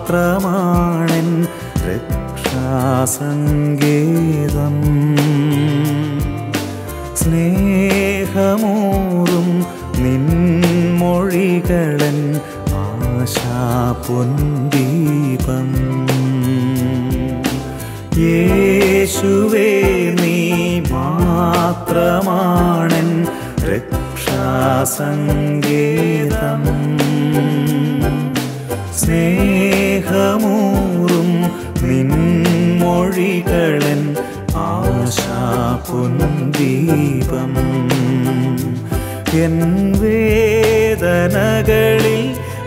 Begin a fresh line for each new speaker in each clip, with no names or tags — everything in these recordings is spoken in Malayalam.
മാത്രമാണെൻ രക്ഷാസങ്കേതം. സ്നേഹമൂറും നിൻമൊഴികളൻ ആശാപൊൻദീപം. യേശുവേ നീ മാത്രമാണെൻ രക്ഷാസങ്കേതം. സ്നേഹമൂറും നിൻമൊഴികളൻ ആശാപൊൻദീപം. എൻ വേദനകളിൽ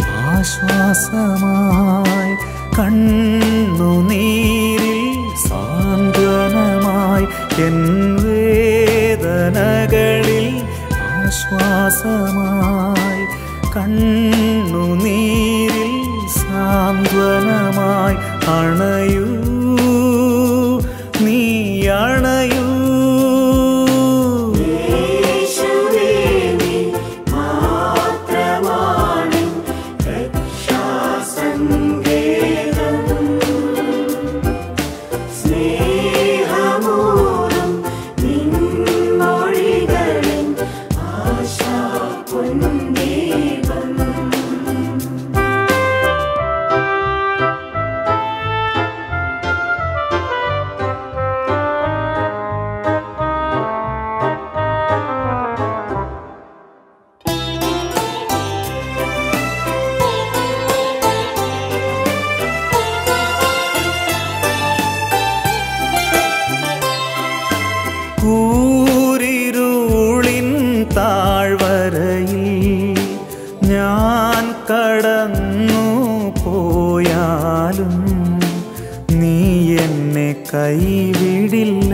ആശ്വാസമായി, കണ്ണുനീരിൽ സാന്ത്വനമായി. എൻ വേദനകളിൽ ആശ്വാസമായി, കണ്ണുനീരിൽ സാന്ത്വനമായി. അണയൂ നീ അണയൂ, കൂരിരുളിൻ താഴ്വരയിൽ ഞാൻ കടന്നു പോയാലും നീ എന്നെ കൈവിടില്ല.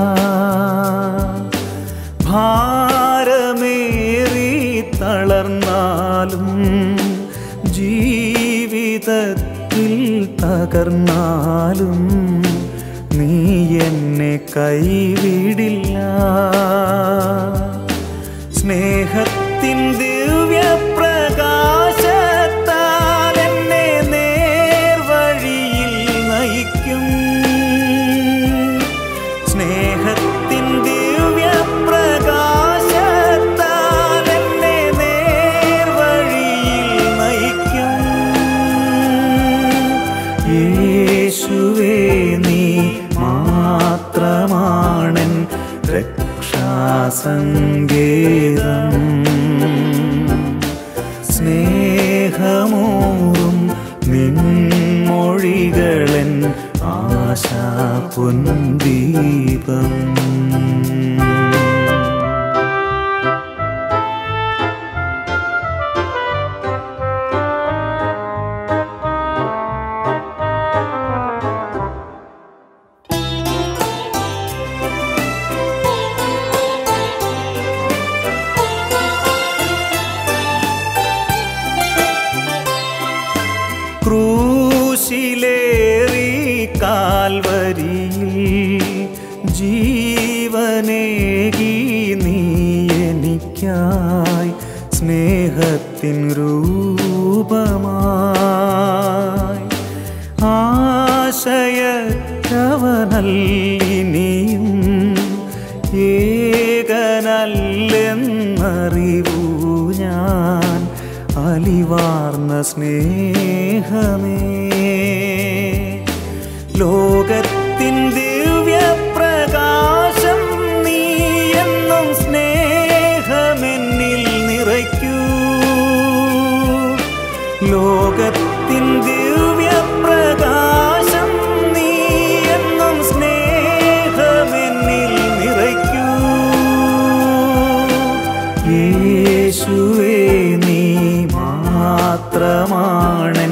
ഭാരമേറി തളർന്നാലും ജീവിതത്തിൽ തകർന്നാലും നീ എന്നെ കൈവിടില്ല. സ്നേഹത്തിൻ ദിവ്യപ്രകാശത്താൽ എന്നെ നേർവഴിയിൽ നയിക്കും. സ്നേഹത്തിൻ ദിവ്യപ്രകാശത്താൽ എന്നെ നേർവഴിയിൽ നയിക്കും. യേശുവേ നീ മാത്രമാണെൻ രക്ഷാസങ്കേതം. സ്നേഹമൂറും നിൻമൊഴികളൻ ആശാപൊൻദീപം. ക്രൂശിലേറി കാൽവരിയിൽ ജീവനേകി നീ എനിക്കായി. സ്നേഹത്തിൻ രൂപമായി ആശയക്കവനല്ലിനിയും ഏകനല്ലെന്നറിവൂ ഞാൻ. അലിവാർന്ന സ്നേഹമേ, ലോകത്തിൻ ദിവ്യപ്രകാശം നീ എന്നും സ്നേഹമെന്നിൽ നിറയ്ക്കൂ. ലോകത്തിൻ ദിവ്യപ്രകാശം നീ എന്നും സ്നേഹമെന്നിൽ നിറയ്ക്കൂ. യേശുവേ നീ മാത്രമാണെൻ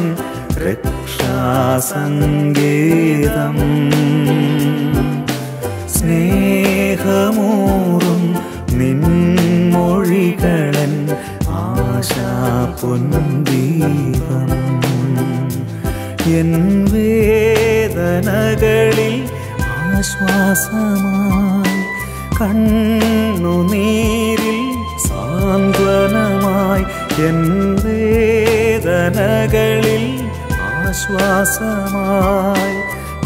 രക്ഷാസങ്കേതം. സ്നേഹമൂറും നിൻമൊഴികളൻ ആശാപൊൻദീപം. എൻ വേദനകളിൽ ആശ്വാസമായി, കണ്ണുനീരിൽ സാന്ത്വനമായി. എൻ വേദനകളിൽ ആശ്വാസമായി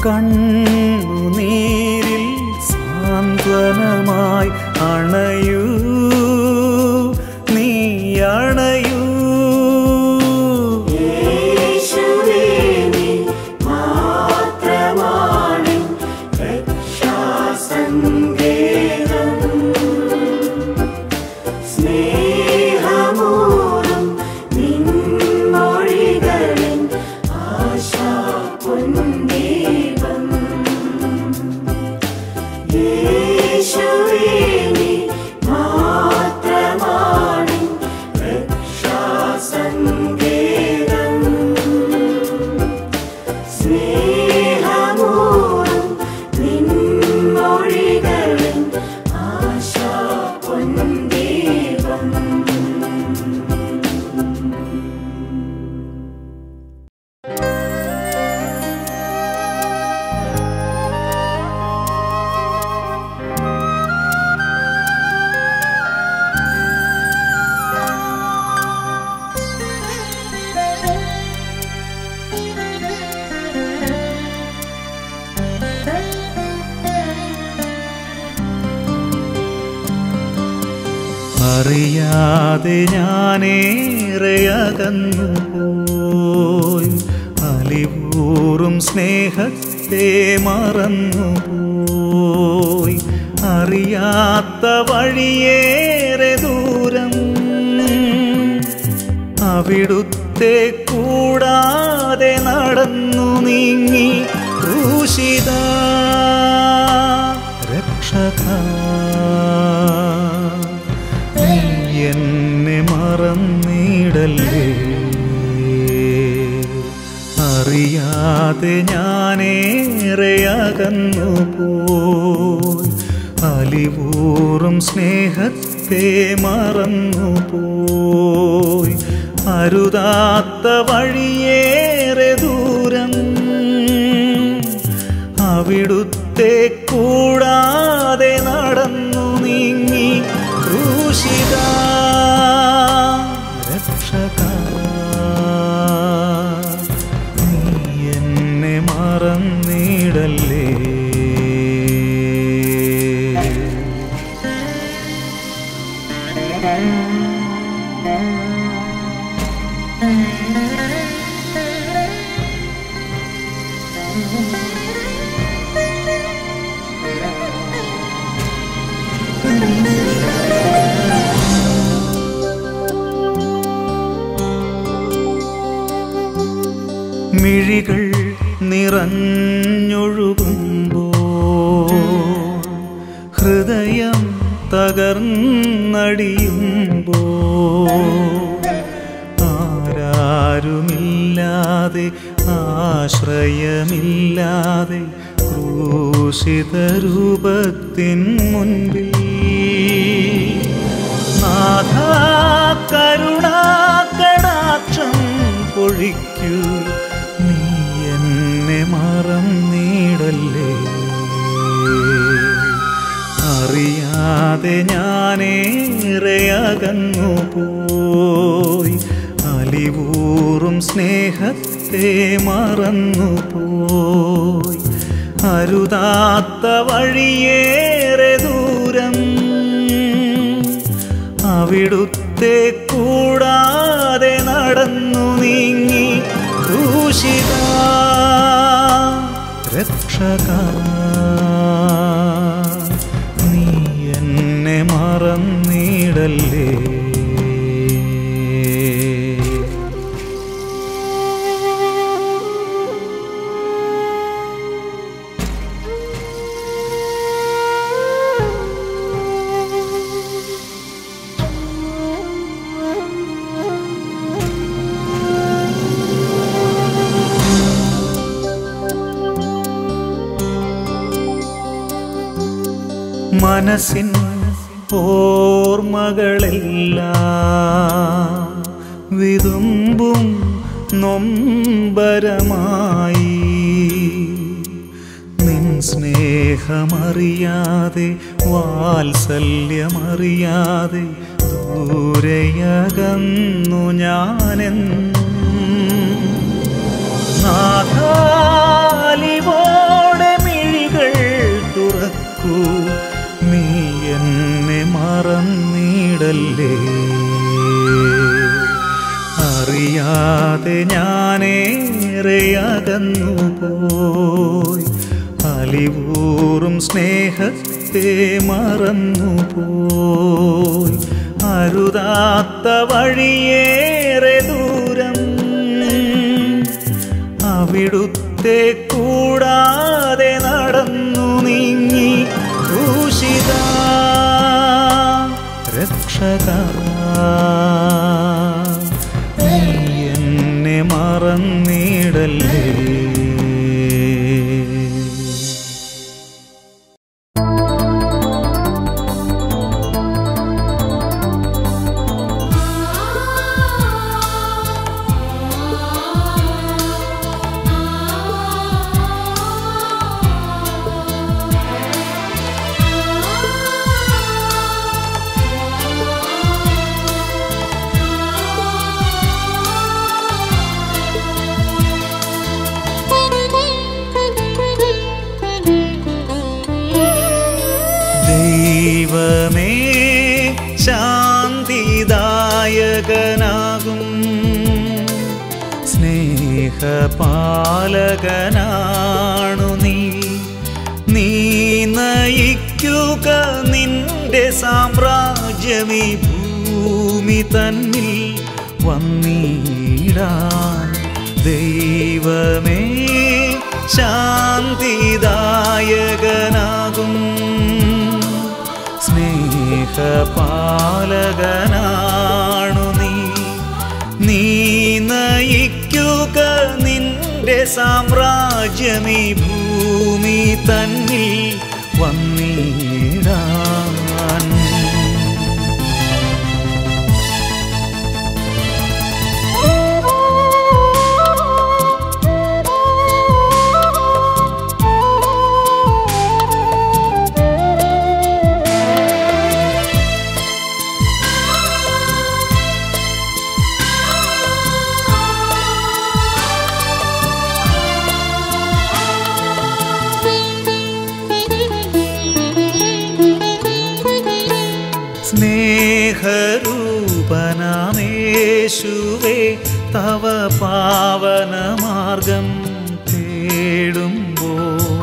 കണ്ണുനീരിൽ സാന്ത്വനമായി അണയൂ നീ അണയൂ അറിയാതെ ഞാനേറെ അകന്നുപോയി അലിവൂറും സ്നേഹത്തെ മറന്നുപോയി അറിയാത്ത വഴിയേറെ ദൂരം അവിടുത്തെ കൂടാതെ നടന്നു നീങ്ങി ക്രൂശിത രക്ഷക എന്നെ മറന്നിടല്ലേ അറിയാതെ ഞാനേറെ അകന്നുപോയി അലിവൂറും സ്നേഹത്തെ മറന്നുപോയി അരുതാത്ത വഴിയേറെ ദൂരം അവിടുത്തെ കൂടാതെ നടന്നു നീങ്ങി ക്രൂശിത രക്ഷക നീ എന്നെ മറന്നിടല്ലേ മിഴികൾ നിറഞ്ഞൊഴുകുമ്പോൾ ഹൃദയം തകർന്നടിയുമ്പോൾ ആരാരുമില്ലാതെ ആശ്രയമില്ലാതെ ക്രൂശിത രൂപത്തിൻ മുൻപിൽ നാഥാ കരുണാകടാക്ഷം പൊഴിക്കൂ നീ എന്നെ മറന്നിടല്ലേ അറിയാതെ ഞാനേറെ അകന്നുപോയി അലിവൂറും സ്നേഹത്തെ മറന്നുപോയി അരുതാത്ത വഴിയേറെ ദൂരം അവിടുത്തെ കൂടാതെ നടന്നു നീങ്ങി ക്രൂശിത രക്ഷക നീ എന്നെ മറന്നിടല്ലേ മനസ്സിൻ ഓർമ്മകളെല്ലാം വിതുമ്പും നൊമ്പരമായി നിൻ സ്നേഹമറിയാതെ വാത്സല്യമറിയാതെ ദൂരയകന്നു ഞാനെന്നും നാഥാലിവോടെ മിഴികൾ തുറക്കൂ, നീ എന്നെ മറന്നിടല്ലേ. അറിയാതെ ഞാനേറെ അകന്നു പോയി, അലിവൂറും സ്നേഹത്തെ മറന്നുപോയി. അരുതാത്ത വഴിയേറെ ദൂരം അവിടുത്തെ കൂടാതെ നടന്നു നീങ്ങി. ക്രൂശിതാ രക്ഷകാ, നീ എന്നെ മറന്നിടല്ലേ. ദൈവമേ ശാന്തിദായകനാകും, സ്നേഹപാലകനാണു നീ. നീ നയിക്കുക നിന്റെ സാമ്രാജ്യമീ ഭൂമി തന്നിൽ വന്നിടാൻ. ദൈവമേ ശാന്തിദായകനാകും, സ്നേഹപാലകനാണു നീ. നീ നയിക്കുക നിന്റെ സാമ്രാജ്യമീ ഭൂമി തന്നിൽ വന്നിടാൻ. സ്നേഹരൂപനാമേശുവേ, തവ പാവനമാർഗം തേടുമ്പോൾ.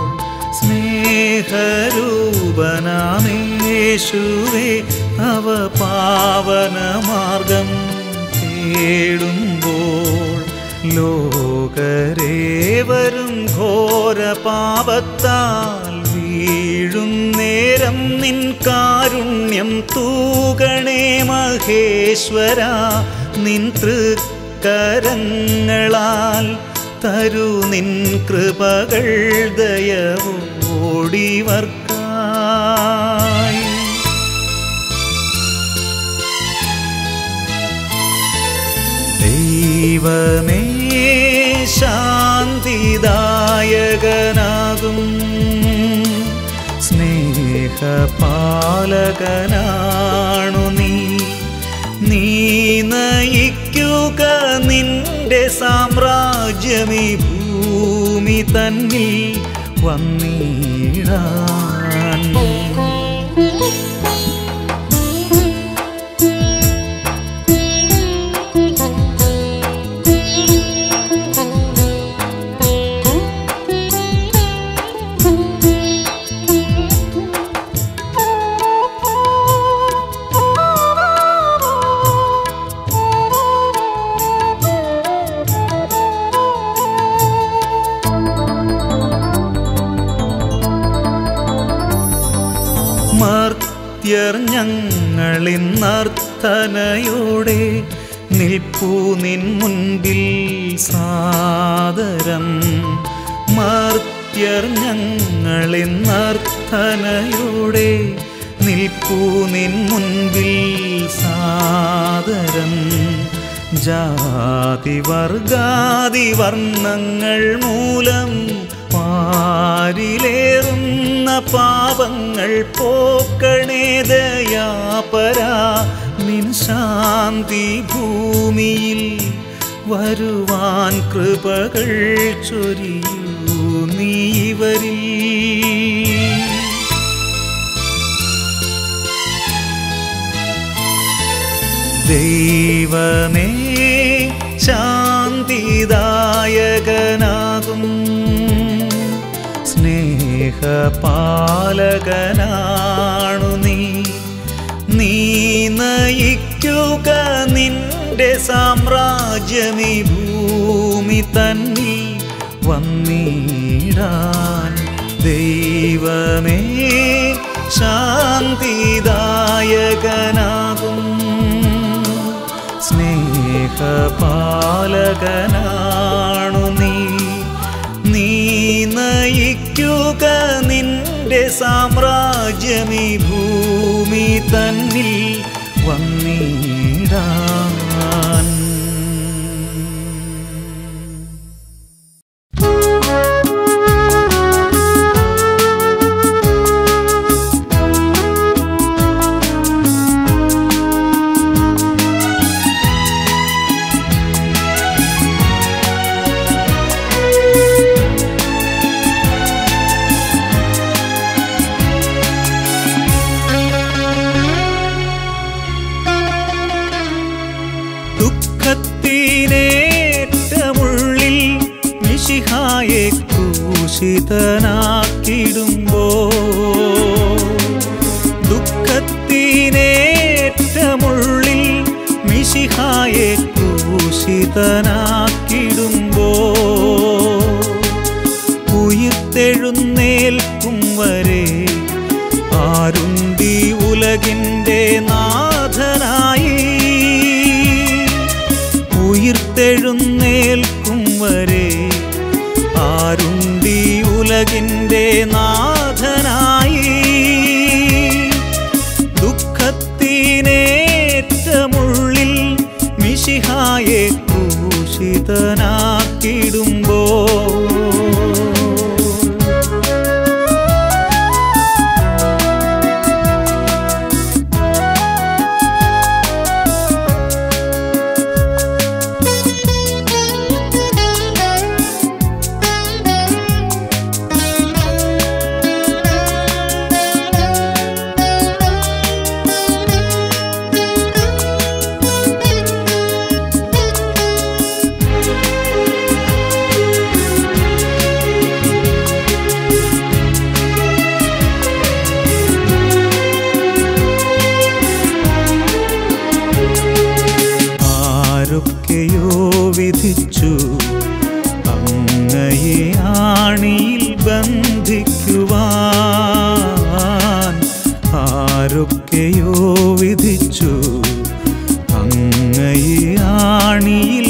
സ്നേഹരൂപനാമേശുവേ, തവ പാവനമാർഗം തേടുമ്പോൾ. ലോകരേവരും ഘോരപാപത്താൽ വീഴും നേരം നിൻ കാരുണ്യം തൂകണേ മഹേശ്വരാ. നിൻ തൃക്കരങ്ങളാൽ തരു നിൻ കൃപകൾ ദയവോടിവർക്കായി. ദൈവമേ ശാന്തിദായകനാകും, സ്നേഹപാലകനാണു നീ. നീ നയിക്കുക നിന്റെ സാമ്രാജ്യമീ ഭൂമി തന്നിൽ വന്നിടാൻ. മർത്യർ ഞങ്ങളിന്നർത്ഥനയോടെ നിൽപ്പൂ നിൻ മുൻപിൽ സാദരം. മർത്യർ ഞങ്ങളിന്നർത്ഥനയോടെ നിൽപ്പൂ നിൻ മുൻപിൽ സാദരം. ജാതിവർഗാദി വർണ്ണങ്ങൾ മൂലം പാരിലേറുന്ന പാപങ്ങൾ പോക്കണേ ദയാപരാ. നിൻ ശാന്തി ഭൂമിയിൽ വരുവാൻ കൃപകൾ ചൊരിയൂ നീ ഇവരിൽ. ദൈവമേ ശാന്തിദായകനാകും സ്നേഹപാലകനാണു നീ. നീ നയിക്കുക നിന്റെ സാമ്രാജ്യമീ ഭൂമി തന്നിൽ വന്നിടാൻ. ദൈവമേ ശാന്തിദായകനാകും സ്നേഹപാലകനാണു നീ. നീ നയിക്കുക നിന്റെ സാമ്രാജ്യമീ ഭൂമി തന്നിൽ വന്നിടാൻ. ദുഃഖത്തിനേറ്റമുള്ളിൽ മിശിഹായെ ക്രൂശിതനാക്കിടുമ്പോൾ, ദുഃഖത്തിനേറ്റമുള്ളിൽ മിശിഹായെ ക്രൂശിതനാക്കിടുമ്പോൾ, ഉയിർത്തെഴുന്നേൽക്കും വരെ ആരുണ്ടി ഉലകിൻ്റെ നാഥനായി. ഉയിർത്തെഴുന്നേൽക്കും വരെ ആരുണ്ടി ഉലകിൻ്റെ നാഥനായി. ദുഃഖത്തിനേറ്റമുള്ളിൽ മിശിഹായെ ക്രൂശിതനാക്കിടുമ്പോൾ, ആരൊക്കെയോ വിധിച്ചു അങ്ങയെ ആണിയിൽ ബന്ധിക്കുവാൻ. ആരൊക്കെയോ വിധിച്ചു അങ്ങയെ ആണിയിൽ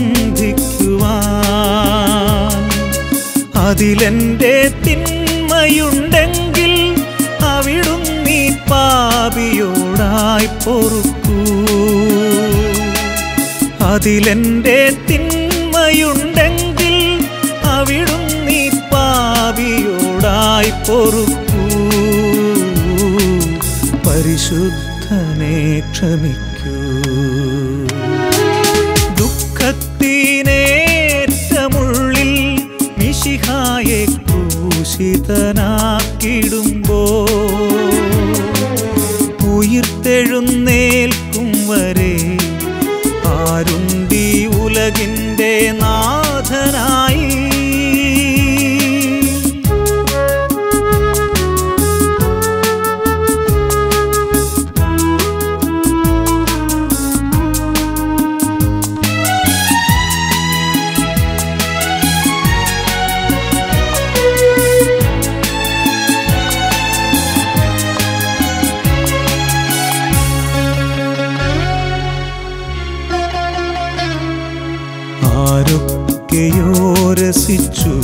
ബന്ധിക്കുവാൻ. അതിലെൻ്റെ തിന്മയുണ്ടെങ്കിൽ അവിടുന്നീ പാപിയോടായി പൊറുക്കൂ. അതിലെൻ്റെ തിന്മയുണ്ടെങ്കിൽ അവിടുന്നീ പാപിയോടായി പൊറുക്കൂ. പരിശുദ്ധനെ ക്ഷമിക്കൂ. ദുഃഖത്തിനേറ്റമുള്ളിൽ മിശിഹായെ ക്രൂശിതനാക്കിടുമ്പോൾ, ഉയിർത്തെഴുന്നേൽക്കും വരെ ആരുണ്ടി ഉലകിൻ്റെ നാഥനായി. ആരൊക്കെയോ രസിച്ചു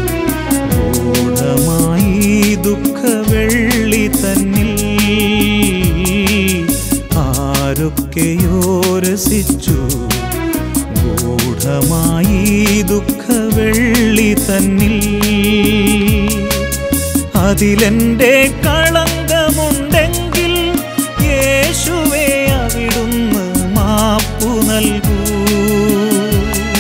ഗൂഢമായി ദുഃഖവെള്ളി തന്നിൽ. ആരൊക്കെയോ രസിച്ചു ഗൂഢമായി ദുഃഖവെള്ളി തന്നിൽ. അതിലെൻ്റെ കളങ്കമുണ്ടെങ്കിൽ യേശുവേ അവിടുന്ന് മാപ്പു നൽകൂ.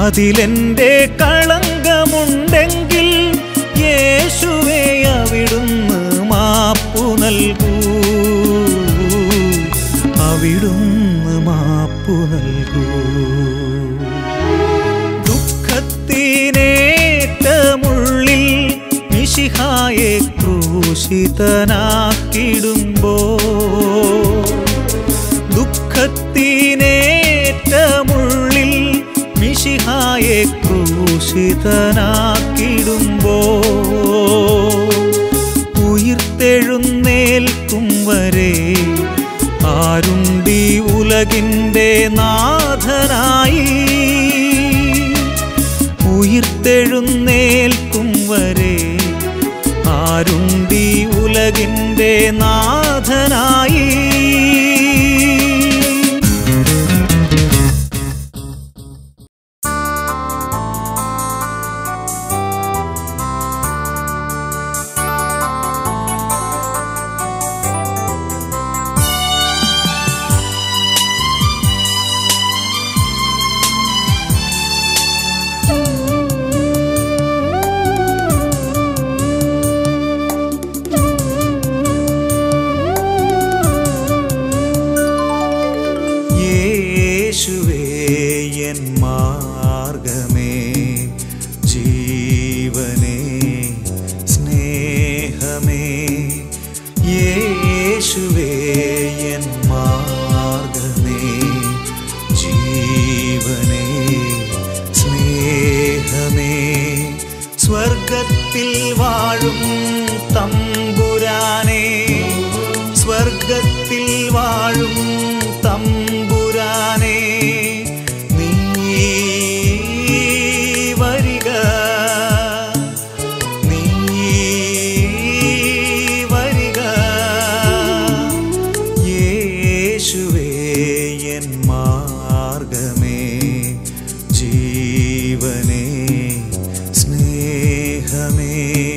അതിലെൻ്റെ കളങ്കമുണ്ടെങ്കിൽ യേശുവേ അവിടുന്ന് മാപ്പു നൽകൂ, അവിടുന്ന് മാപ്പു നൽകൂ. ദുഃഖത്തിനേറ്റമുള്ളിൽ മിശിഹായെ ക്രൂശിതനാക്കിടുമ്പോൾ, ദുഃഖത്തിനേറ്റമുള്ളിൽ മിശിഹായെ ക്രൂശിതനാക്കിടുമ്പോൾ, ഉയിർത്തെഴുന്നേൽക്കും വരെ ആരുണ്ടീ ഉലകിൻ്റെ നാഥനായി, ഉയിർത്തെഴുന്നേൽക്കും വരെ ആരുണ്ടീ ഉലകിൻ്റെ നാഥനായി. സ്വർഗത്തിൽ വാഴും തമ്പുരാനേ, സ്വർഗത്തിൽ വാഴും തമ്പുരാനേ, നീ വരിക, നീ വരിക. യേശുവേ എൻ മാർഗമേ, ജീവനേ സ്നേഹമേ,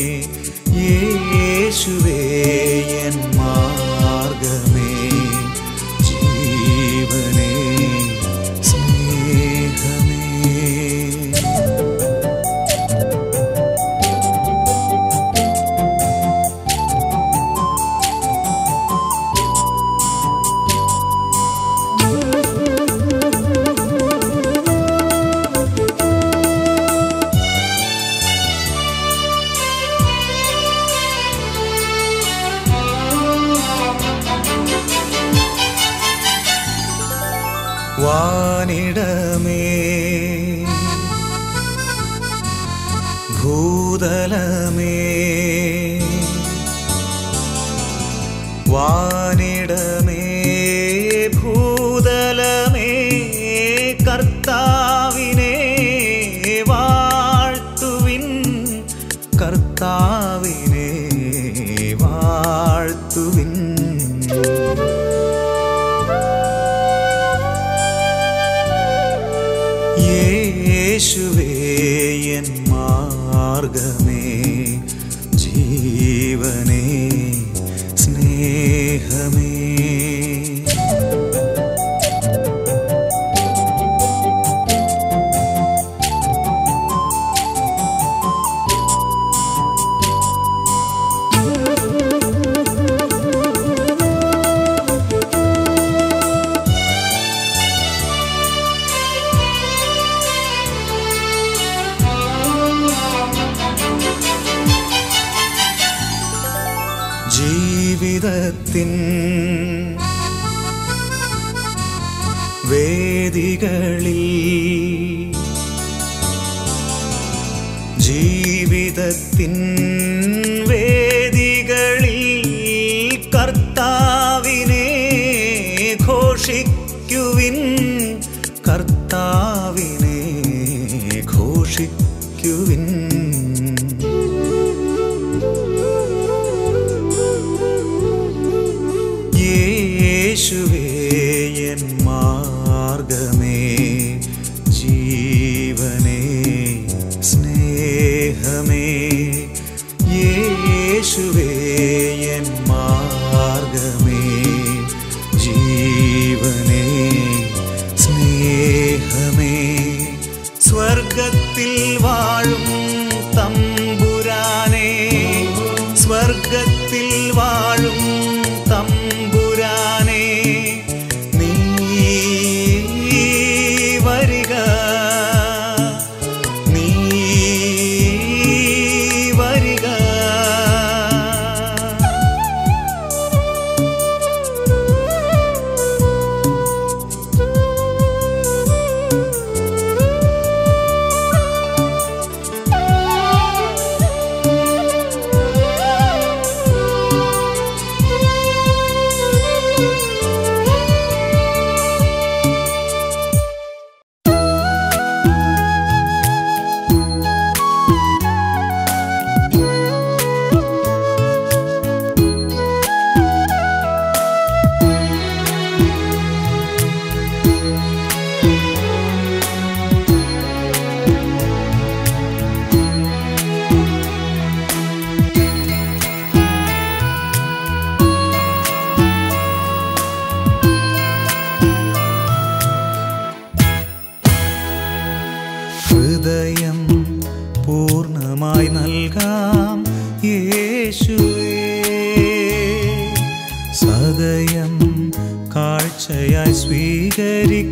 യേശുവേ എൻ മാർഗമേ, ജീവനേ സ്നേഹമേ. വാനിടമേ ഭൂതലമേ, വാനിടമേ ഭൂതലമേ, കർത്താവിനെ വാഴ്ത്തുവിൻ, കർത്താവിനെ വാഴ്ത്തുവിൻ. യേശുവേ എൻ മാർഗമേ, ജീവനേ സ്നേഹമേ. ജീവിതത്തിൻ വേദികളിൽ, ജീവിതത്തിൻ വേദികളിൽ കർത്താവിനെ ഘോഷിക്കുവിൻ, കർത്താവിനെ ഘോഷിക്കുവിൻ. യേശുവേ എൻ മാർഗമേ, ജീവനേ സ്നേഹമേ, യേശുവേ എൻ മാർഗമേ, ജീവനേ സ്നേഹമേ. സ്വർഗ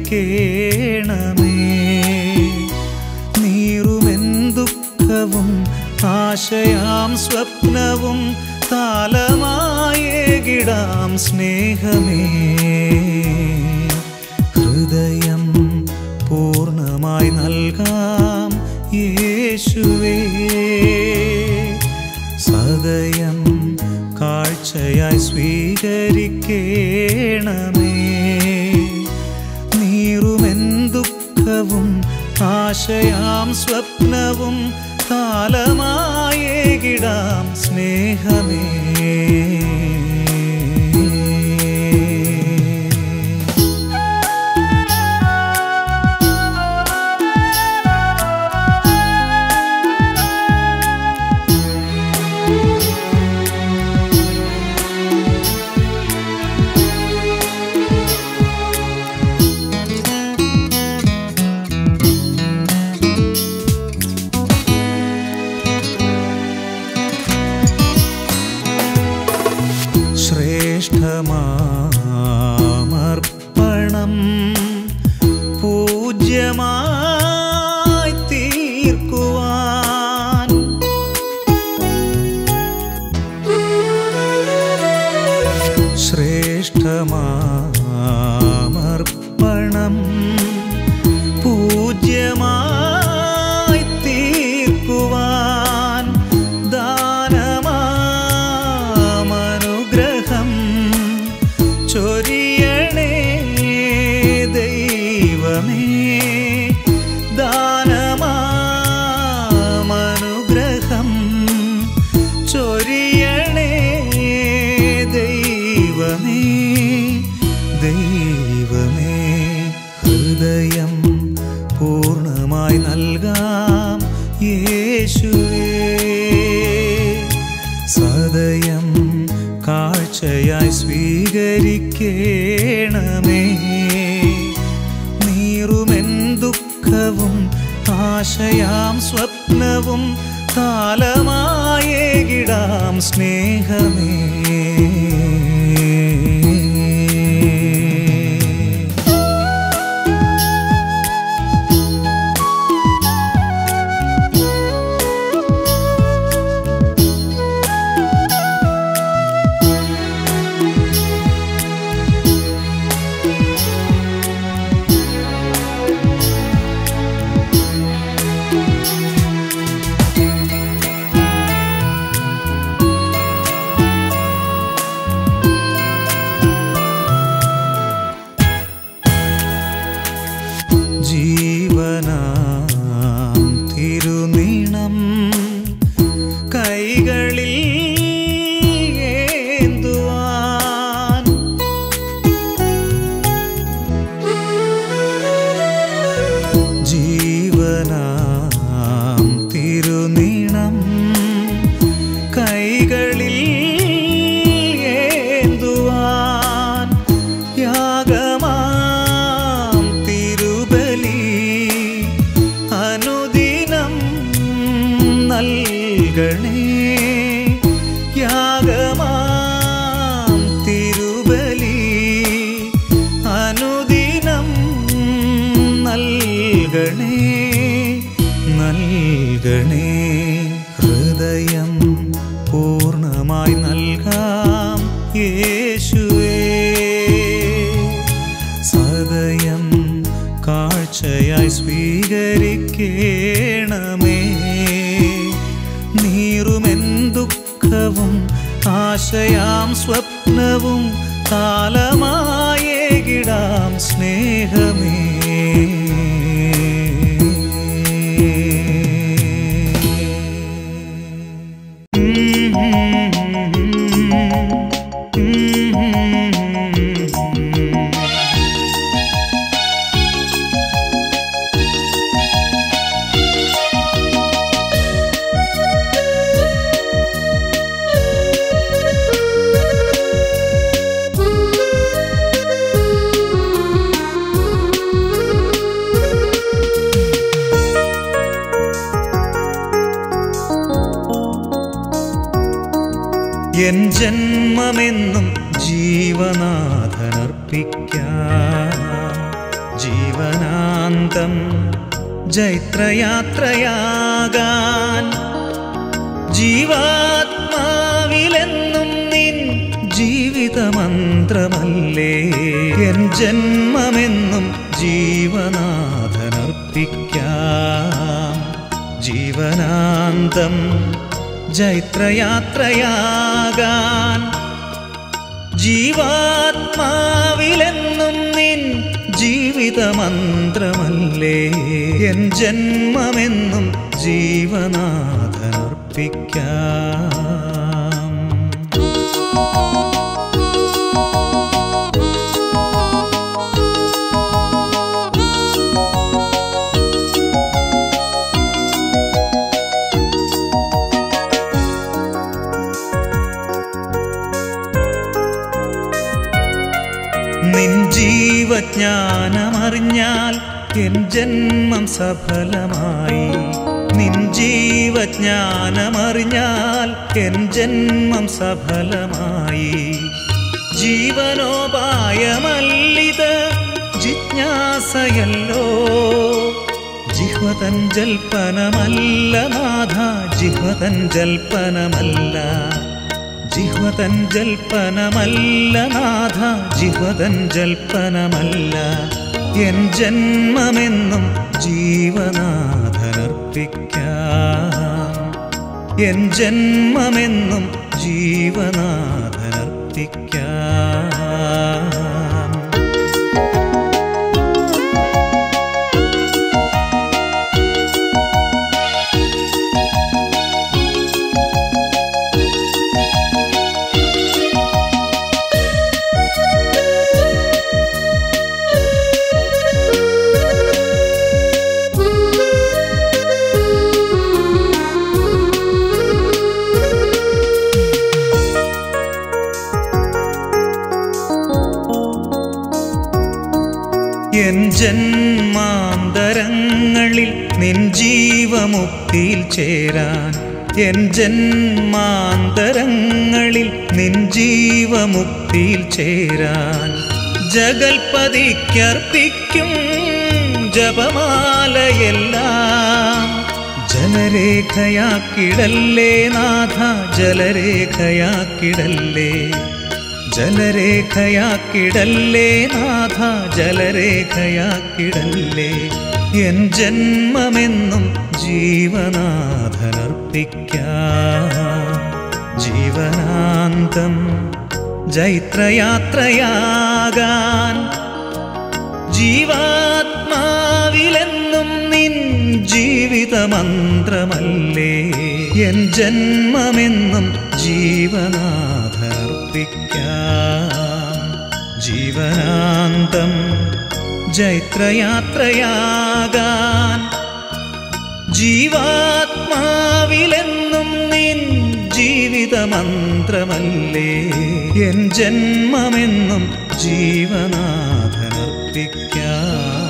സ്വീകരിക്കേണമേ. നീറുമെൻ ദുഃഖവും ആശയാം സ്വപ്നവും കാലമായേകിടാം സ്നേഹമേ. ഹൃദയം പൂർണ്ണമായി നൽകാം യേശുവേ. സദയം കാഴ്ചയായി സ്വീകരിക്കേണമേ. നീറുമെൻ ദുഃഖവും ആശയാം സ്വപ്നവും കാലമായേകിടാം സ്നേഹമേ. ശ്രേഷ്ഠമാമർപ്പണം പൂജ്യമായി തീർക്കുവാൻ ശ്രേഷ്ഠമാമർപ്പണം പൂജ്യമായി തീർക്കുവാൻ ചൊരിയണേ ദൈവമേ. ദാനമാമനുഗ്രഹം ചൊരിയണേ ദൈവമേ. ദൈവമേ ഹൃദയം പൂർണ്ണമായി നൽകാം യേശുവേ. സദയം കാഴ്ചയായി സ്വീകരിക്കേണമേ. നീറുമെൻ ദുഃഖവും ആശയാം സ്വപ്നവും കാലമായേകിടാം സ്നേഹമേ. ജീവനാം തിരുനീണം കൈകളിൽ ഏന്തുവാൻ ജീവനാം തിരുനീണം കൈകളിൽ ഏന്തുവാൻ യാഗമാം തിരുബലി അനുദിനം നൽകണേ. യാഗമാം തിരുബലി അനുദിനം നൽകണേ. നൽകണേ ഹൃദയം പൂർണ്ണമായി നൽകാം യേശുവേ. സദയം കാഴ്ചയായി സ്വീകരിക്കേണമേ. നീറുമെൻ ദുഃഖവും ആശയാം സ്വപ്നവും കാലമായേകിടാം സ്നേഹമേ. എൻ ജന്മമെന്നും ജീവനാഥനർപ്പിക്കാം. ജീവനാന്തം ജൈത്രയാത്രയാകാൻ ജീവാത്മാവിലെന്നും നിൻ ജീവിതമന്ത്രമല്ലേ എൻ ജന്മമെന്നും ജീവനാഥനർപ്പിക്കാം ജീവനാന്തം ജൈത്രയാത്രയാകാൻ ജീവാത്മാവിലെന്നും നിൻ ജീവിതമന്ത്രമല്ലേ എൻ ജന്മമെന്നും ജീവനാഥനർപ്പിക്കാം നിൻ ജീവജ്ഞാനമറിഞ്ഞാൽ എൻ ജന്മം സഫലമായി നിൻ ജീവജ്ഞാനമറിഞ്ഞാൽ എൻ ജന്മം സഫലമായി ജീവനോപായമല്ലിത് ജിജ്ഞാസയല്ലോ ജിഹ്വതൻ ജൽപ്പനമല്ല നാഥ ജിഹ്വതൻ ജൽപ്പനമല്ല ജിഹ്വതൻ ജൽപ്പനമല്ല നാഥ ജിഹ്വതൻ ജൽപ്പനമല്ല എൻ ജന്മമെന്നും ജീവനാഥനർപ്പിക്കാം എൻ ജന്മമെന്നും ജീവനാഥനർപ്പിക്കാം എൻ ജന്മാന്തരങ്ങളിൽ നിൻ ജീവമുക്തിയിൽ ചേരാൻ എൻ ജന്മാന്തരങ്ങളിൽ നിൻ ജീവമുക്തിയിൽ ചേരാൻ ജഗൽപതിക്കർപ്പിക്കും ജപമാലയെല്ലാം ജലരേഖയാക്കിടല്ലേ നാഥ ജലരേഖയാക്കിടല്ലേ ജലരേഖയാക്കിടല്ലേ നാഥ ജലരേഖയാക്കിടല്ലേ എൻ ജന്മമെന്നും ജീവനാഥനർപ്പിക്കാം ജീവനാന്തം ജൈത്രയാത്രയാകാൻ ജീവാത്മാവിലെന്നും നിൻ ജീവിതമന്ത്രമല്ലേ എൻ ജന്മമെന്നും ജീവനാഥനർപ്പിക്കാം ജീവനാന്തം ജൈത്രയാത്രയാകാൻ ജീവാത്മാവിലെന്നും നിൻ ജീവിതമന്ത്രമല്ലേ എൻ ജന്മമെന്നും ജീവനാഥനർപ്പിക്കാം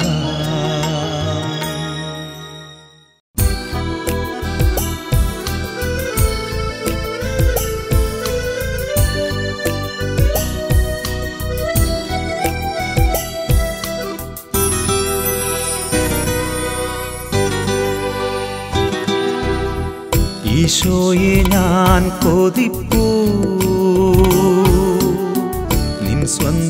ഈശോയെ ഞാൻ കൊതിപ്പൂ നിൻ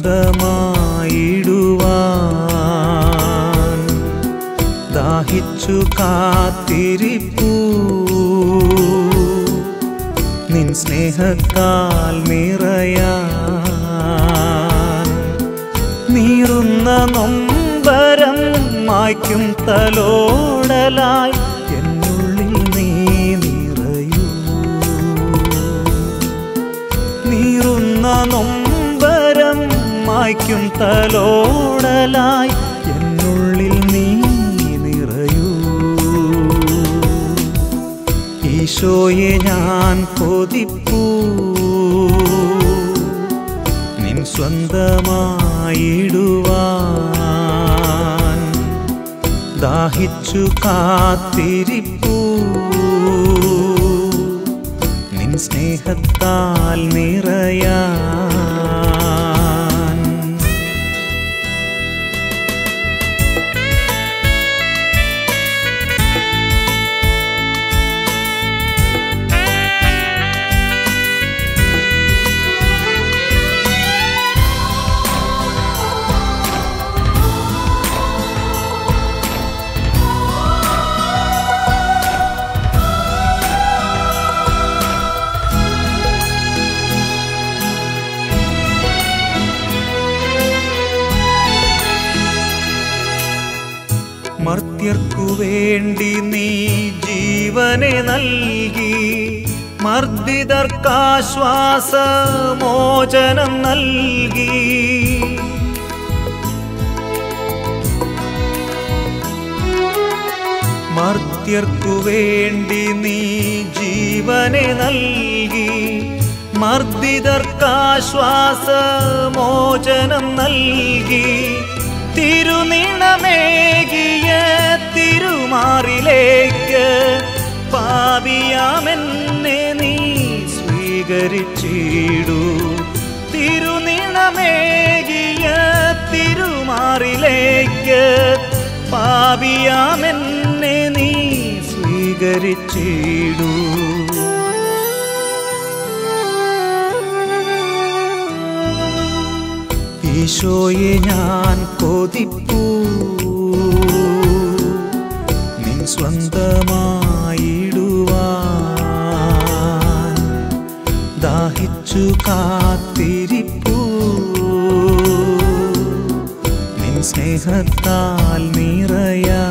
സ്വന്തമായിടുവാൻ ദാഹിച്ചു കാത്തിരിപ്പൂ നിൻ സ്നേഹത്താൽ നിറയാൻ നീറുന്ന നൊമ്പരം മായ്ക്കും തലോടലായി നൊമ്പരം മായ്ക്കും തലോടലായി എന്നുള്ളിൽ നീ നിറയൂ ഈശോയെ ഞാൻ കൊതിപ്പൂ നിൻ സ്വന്തമായിടുവാൻ ദാഹിച്ചു കാത്തിരിപ്പൂ നിൻ സ്നേഹത്താൽ നിറയാൻ മർത്യർക്കു വേണ്ടി നീ ജീവനെ നൽകി, മർദ്ദിതർക്കാശ്വാസമോചനം നൽകി. മർത്യർക്കു വേണ്ടി നീ ജീവനെ നൽകി, മർദ്ദിതർക്കാശ്വാസമോചനം നൽകി. തിരുനിണമേകിയ തിരുമാറിലേക്ക് പാപിയാമെന്നെ നീ സ്വീകരിച്ചിടൂ. തിരുനിണമേകിയ തിരുമാറിലേക്ക് പാപിയാമെന്നെ നീ സ്വീകരിച്ചിടൂ. ഈശോയെ ഞാൻ കൊതിപ്പൂ നിൻ സ്വന്തമായിടുവാൻ, ദാഹിച്ചു കാത്തിരിപ്പൂ നിൻ സ്നേഹത്താൽ നിറയാൻ.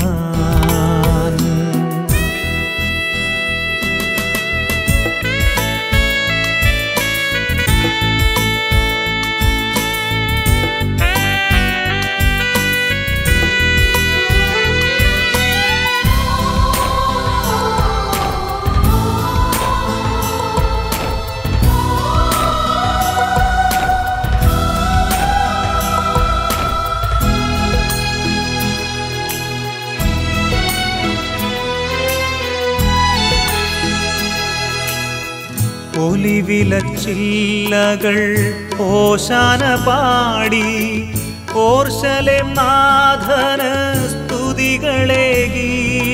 ഒലിവിലച്ചില്ലകൾ ഓശാന പാടി ഓർശലേം നാഥന് സ്തുതികളേകി.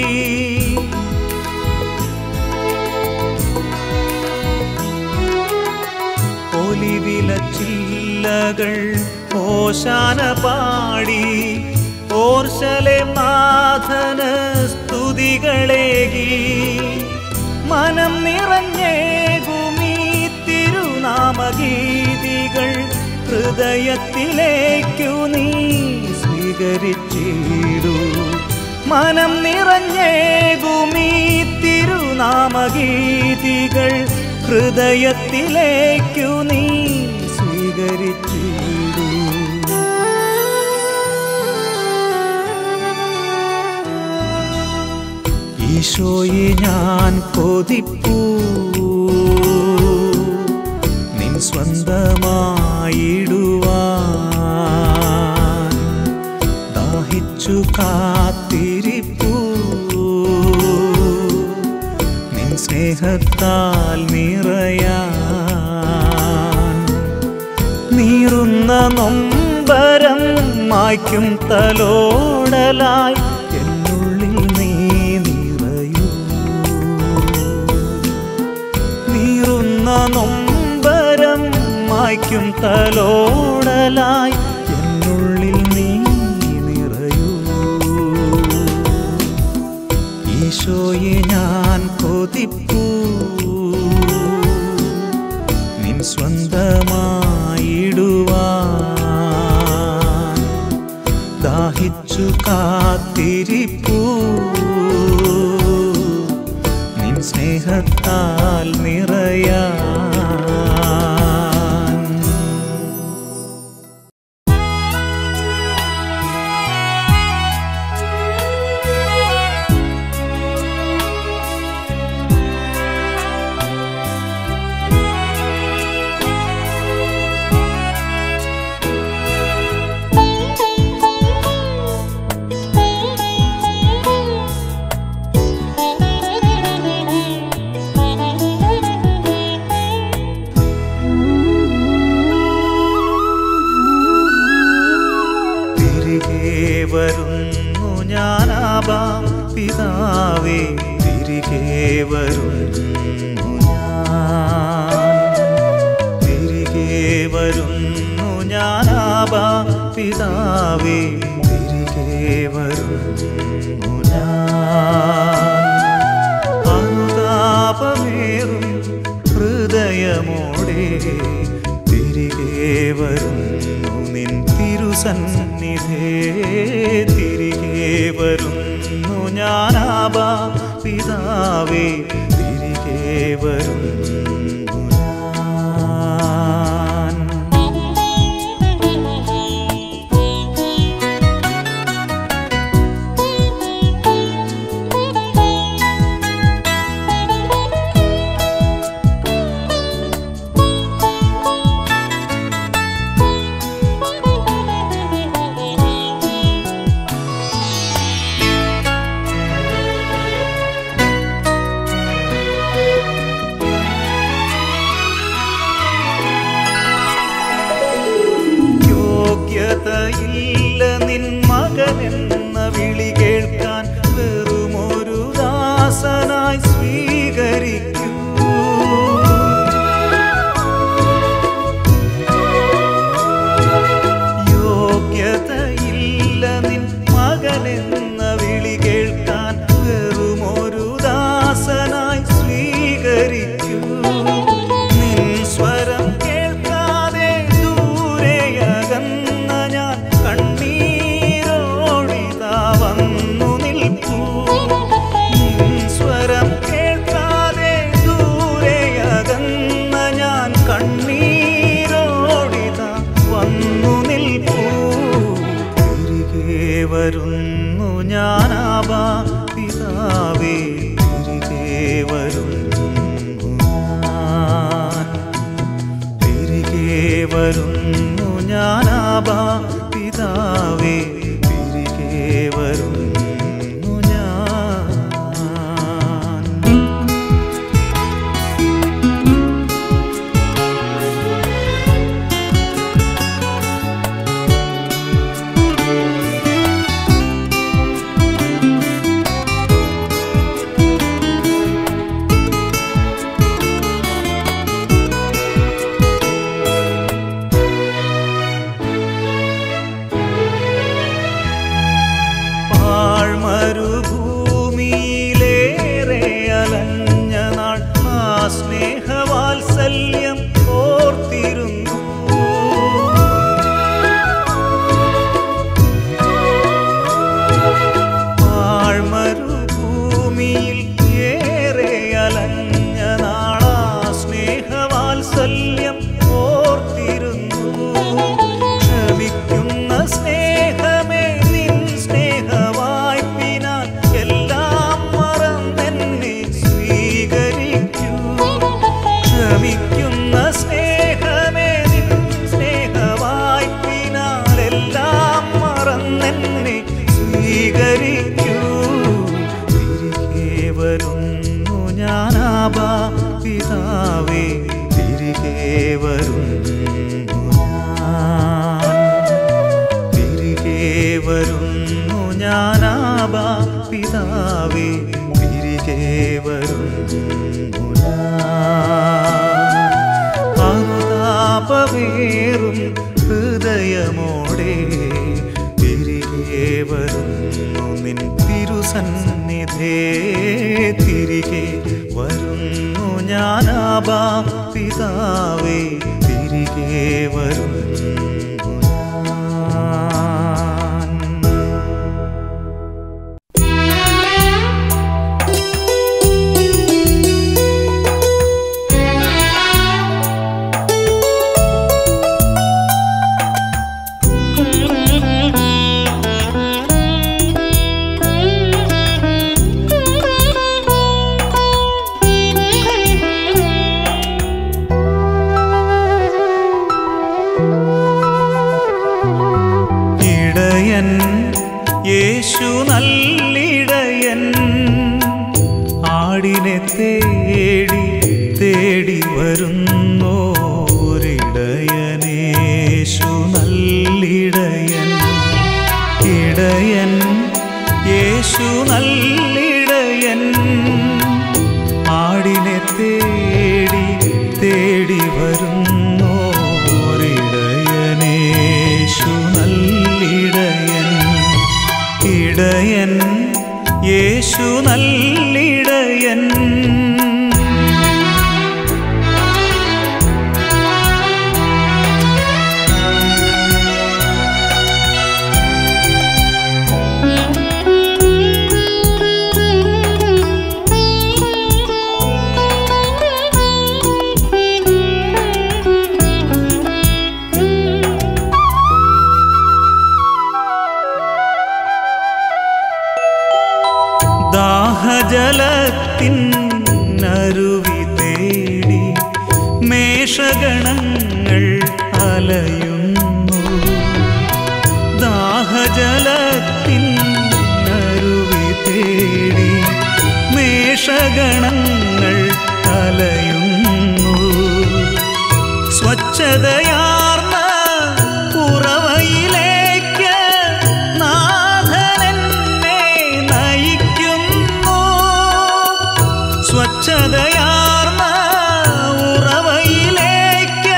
ഒലിവിലച്ചില്ലകൾ ഓശാന പാടി ഓർശലേം നാഥന് സ്തുതികളേകി. മനം നിറഞ്ഞേകുമീ തിരുനാമഗീതികൾ ഹൃദയത്തിലേക്കു നീ സ്വീകരിച്ചിടൂ. മനം നിറഞ്ഞേകുമീ തിരുനാമഗീതികൾ ഹൃദയത്തിലേക്കു നീ സ്വീകരിച്ചിടൂ. ഈശോയെ ഞാൻ കൊതിപ്പൂ നിൻ സ്വന്തമായിടുവാൻ, ദാഹിച്ചു കാത്തിരിപ്പൂ നിൻ സ്നേഹത്താൽ നിറയാൻ. നീറുന്ന നൊമ്പരം മായ്ക്കും തലോടലായി എന്നുള്ളിൽ നീ നൊമ്പരം മായ്ക്കും തലോടലായി എന്നുള്ളിൽ നീ നിറയൂ. ഈശോയെ ഞാൻ കൊതിപ്പൂ നിൻ സ്വന്തമായിടുവാൻ, ദാഹിച്ചു കാത്തിരിപ്പൂ നിൻ സ്നേഹത്താൽ നിറയാൻ. വരുന്നു ഞാനാബാ പിതാവേ, തിരികെ വരുന്നു ഞാൻ. തിരികെ വരുന്നു ഞാനാബാ പിതാവേ, തിരികെ വരുന്നു ഞാൻ. അനുതാപമേറും ഹൃദയമോടെ തിരികെ വരുന്നു നിൻ തിരുസന്നിധേ, തിരികെ വരുന്നു പിതാവേ തിരികെ വരുന്നു ഞാൻ. യോഗ്യതയില്ല നിൻ മകനെന്ന വിളി കേൾക്കാൻ വെറുമൊരു ദാസനായി സ്വീകരിക്കൂ. യോഗ്യതയില്ല നിൻ മകനെന്ന വിളി കേൾക്കാൻ വെറുമൊരു ദാസനായി സ്വീകരിക്കൂ. നിൻ സ്വരം കേൾക്കാതെ ദൂരെയകന്ന ഞാൻ കണ്ണീരോടിതാ വന്നു നിൽപ്പൂ. നിൻ സ്വരം കേൾക്കാതെ ദൂരെയകന്ന ഞാൻ കണ്ണീരോടിതാ വന്നു നിൽപ്പൂ. തിരികെ വരുന്നു ഞാനാബാ പിതാവേ തിരികെ വരുന്നു ഞാൻ. തിരികെ വരുന്നു ഞാനാബാ പിതാവേ തിരികെ വരുന്നു ഞാൻ. മരുഭൂമിയിലേറെ അലഞ്ഞ നാൾ ആ സ്നേഹവാത്സല്യം ഓർത്തിരുന്നു. മരുഭൂമിയിൽ ഏറെ അലഞ്ഞ നാൾ ആ സ്നേഹവാത്സല്യം ഓർത്തിരുന്നു. ക്ഷമിക്കുന്ന സ്നേഹമേ നിൻ സ്നേഹവായ്പിനാൽ എല്ലാം മറന്നെന്നെ സ്വീകരിക്കൂ. ക്ഷമിക്കുന്ന സ്നേഹമേ നിൻ സ്നേഹവായ്പിനാൽ എല്ലാം മറന്നെന്നെ സ്വീകരിക്കൂ. തിരികെ വരുന്നു ഞാനാബാ പിതാവേ തിരികെ വരുന്നു ഞാൻ. തിരികെ വരുന്നു ഞാനാബാ പിതാവേ തിരികെ വരുന്നു ഞാൻ. അനുതാപമേറും ഹൃദയമോടെ തിരികെ വരുന്നു നിൻ തിരുസന്നിധേ. തിരികെ വരുന്നു ഞാനാബാ പിതാവേ തിരികെ വരുന്നു ഞാൻ. യേശു നല്ലിടയൻ ആടിനെ തേടി തേടി വരുന്നോരിടയനേശു നല്ലിടയൻ. ഇടയൻ യേശു നല്ലിടയൻ ആടിനെ തേടി തേടി വരുന്നോരിടയനേശു നല്ലിടയൻ. ഇടയൻ യേശു നല്ലിടയൻ. അരുവി തേടി മേഷഗണങ്ങൾ അലയുന്നു. ദാഹജലത്തിൻ അരുവി തേടി മേഷഗണങ്ങൾ അലയുന്നു. സ്വച്ഛതയാർന്ന ഉറവയിലേക്ക് നാഥനെന്നെ നയിക്കുന്നു. സ്വച്ഛതയാർന്ന ഉറവയിലേക്ക്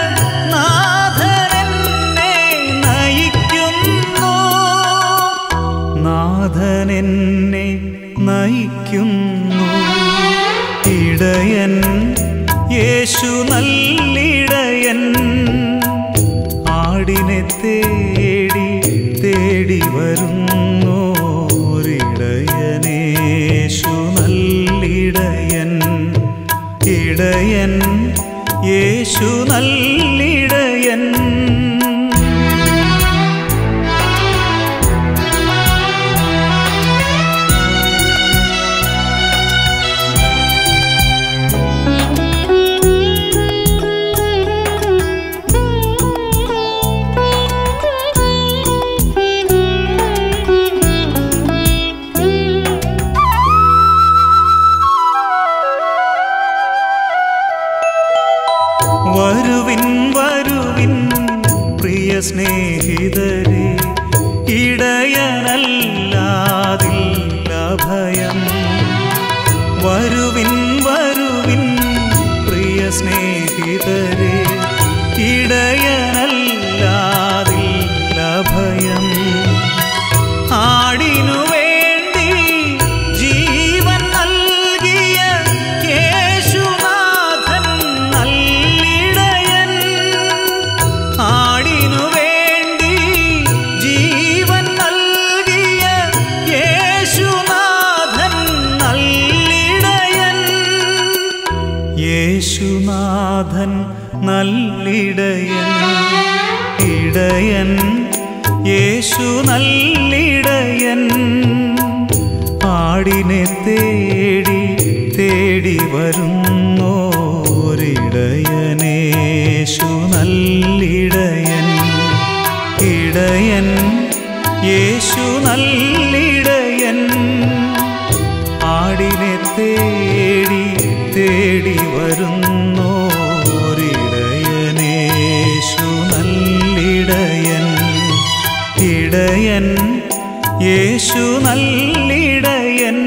നാഥനെന്നെ നയിക്കുന്നു. നാഥനെന്നെ നയിക്കുന്നു. ഇടയൻ യേശു നല്ലിടയൻ, ആടിനെ തേടി തേടി വരുന്നോരിടയനേശു നല്ലിടയൻ. ഇടയൻ യേശു നല്ലിടയൻ. വരുവിൻ വരുവിൻ പ്രിയ സ്നേഹിതരെ, ഇടയനല്ലാതില്ല ഭയം. വരുവിൻ വരുവിൻ പ്രിയ സ്നേഹിതരെ, ഇടയനല്ലാതില്ല ഭയം. ആടിനു വേണ്ടി ജീവൻ നൽകിയ യേശുനാഥൻ നല്ലിടയൻ. ആടിനു വേണ്ടി ജീവൻ നൽകിയ യേശുനാഥൻ നല്ലിടയൻ. യേശുനാഥൻ നല്ലിടയൻ. ഇടയൻ യേശു നല്ലിടയൻ, ആടിനെ തേടി തേടി വരുന്നോരിടയനേശു നല്ലിടയൻ. ഇടയൻ യേശു നല്ലിടയൻ, ആടിനെ തേടി തേടി വരുന്നോരിടയനേശു നല്ലിടയൻ. ഇടയൻ യേശു നല്ലിടയൻ.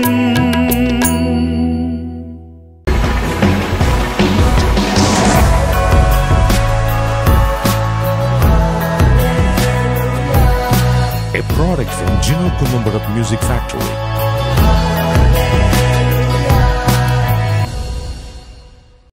A product from Gino Columbarat Music Factory.